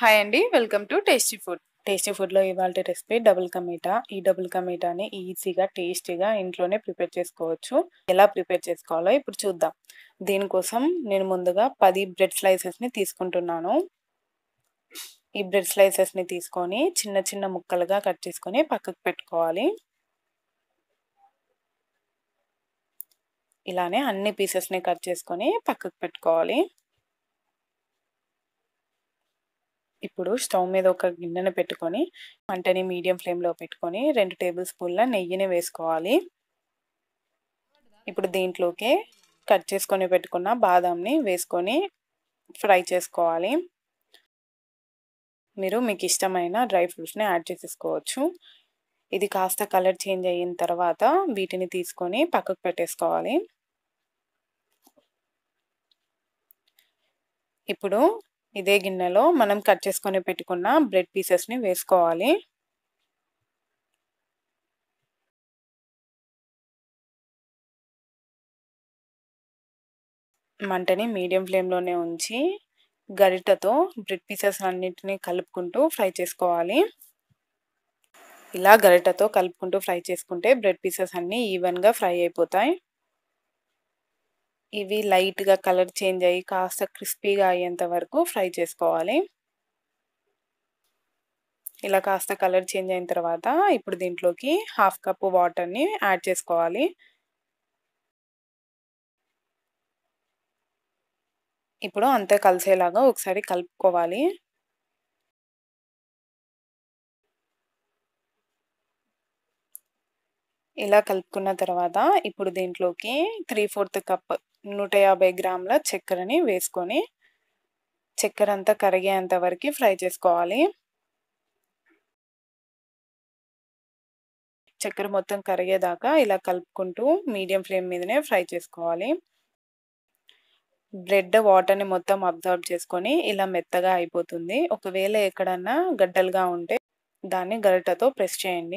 Hi అండి. Welcome to tasty food. Tasty ఫుడ్‌లో ఇవాల్టి రెసిపీ డబుల్ కా మీఠా. ఈ డబుల్ కా మీఠాని ఈజీగా, టేస్టీగా ఇంట్లోనే ప్రిపేర్ చేసుకోవచ్చు. ఎలా ప్రిపేర్ చేసుకోవాలో ఇప్పుడు చూద్దాం. దీనికోసం నేను ముందుగా 10 బ్రెడ్ స్లైసెస్‌ని తీసుకుంటున్నాను. ఈ బ్రెడ్ స్లైసెస్‌ని తీసుకొని చిన్న చిన్న ముక్కలుగా కట్ చేసుకొని పక్కకు పెట్టుకోవాలి. ఇలానే అన్ని పీసెస్‌ని కట్ చేసుకొని పక్కకు పెట్టుకోవాలి. ఇప్పుడు స్టవ్ మీద ఒక గిన్నెను పెట్టుకొని మంటని మీడియం ఫ్లేమ్‌లో పెట్టుకొని 2 టేబుల్ స్పూన్ల నెయ్యిని వేసుకోవాలి. ఇప్పుడు దీంట్లోకి కట్ చేసుకొని పెట్టుకున్న బాదాంని వేసుకొని ఫ్రై చేసుకోవాలి. మీరు మీకు ఇష్టమైన డ్రై ఫ్రూట్స్‌ని యాడ్ చేసేసుకోవచ్చు. ఇది కాస్త కలర్ చేంజ్ అయిన తర్వాత వీటిని తీసుకొని పక్కకు పెట్టేసుకోవాలి. ఇప్పుడు ఇదే గిన్నెలో మనం కట్ చేసుకొని పెట్టుకున్న బ్రెడ్ పీసెస్‌ని వేసుకోవాలి. మంటని మీడియం ఫ్లేమ్‌లోనే ఉంచి గరిటెతో బ్రెడ్ పీసెస్ అన్నిటిని కలుపుకుంటూ ఫ్రై చేసుకోవాలి. ఇలా గరిటెతో కలుపుకుంటూ ఫ్రై చేసుకుంటే బ్రెడ్ పీసెస్ అన్నీ ఈవెన్‌గా ఫ్రై అయిపోతాయి. ఇవి లైట్‌గా కలర్ చేంజ్ అయ్యి కాస్త క్రిస్పీగా అయ్యేంత వరకు ఫ్రై చేసుకోవాలి. ఇలా కాస్త కలర్ చేంజ్ అయిన తర్వాత ఇప్పుడు దీంట్లోకి హాఫ్ కప్ వాటర్‌ని యాడ్ చేసుకోవాలి. ఇప్పుడు అంతా కలిసేలాగా ఒకసారి కలుపుకోవాలి. ఇలా కలుపుకున్న తర్వాత ఇప్పుడు దీంట్లోకి 3/4 కప్ 150 గ్రాముల చక్కెరని వేసుకొని చక్కెర అంతా కరిగేంత వరకు ఫ్రై చేసుకోవాలి. చక్కెర మొత్తం కరిగేదాకా ఇలా కలుపుకుంటూ మీడియం ఫ్లేమ్ మీదనే ఫ్రై చేసుకోవాలి. బ్రెడ్ వాటర్‌ని మొత్తం అబ్జార్బ్ చేసుకొని ఇలా మెత్తగా అయిపోతుంది. ఒకవేళ ఎక్కడన్నా గడ్డలుగా ఉంటే దాన్ని గరిటెతో ప్రెస్ చేయండి.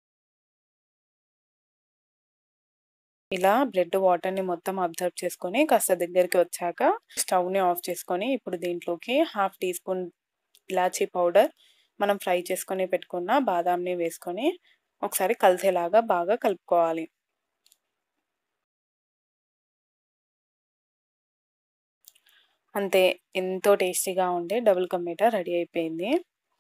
ఇలా బ్రెడ్ వాటర్‌ని మొత్తం అబ్జర్వ్ చేసుకొని కాస్త దగ్గరికి వచ్చాక స్టవ్‌ని ఆఫ్ చేసుకొని ఇప్పుడు దీంట్లోకి హాఫ్ టీ స్పూన్ ఇలాచీ పౌడర్, మనం ఫ్రై చేసుకొని పెట్టుకున్న బాదాంని వేసుకొని ఒకసారి కలిసేలాగా బాగా కలుపుకోవాలి. అంతే, ఎంతో టేస్టీగా ఉండే డబుల్ కా మీఠా రెడీ అయిపోయింది.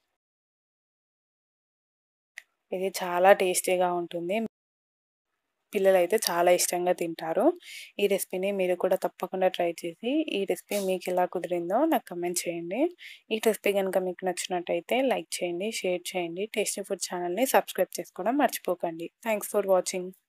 ఇది చాలా టేస్టీగా ఉంటుంది. పిల్లలైతే చాలా ఇష్టంగా తింటారు. ఈ రెసిపీని మీరు కూడా తప్పకుండా ట్రై చేసి, ఈ రెసిపీ మీకెలా కుదిరిందో నాకు కామెంట్ చేయండి. ఈ రెసిపీ గనుక మీకు నచ్చినట్టయితే లైక్ చేయండి, షేర్ చేయండి. టేస్టీ ఫుడ్ ఛానల్‌ని సబ్స్క్రైబ్ చేసుకోవడం మర్చిపోకండి. Thanks for watching.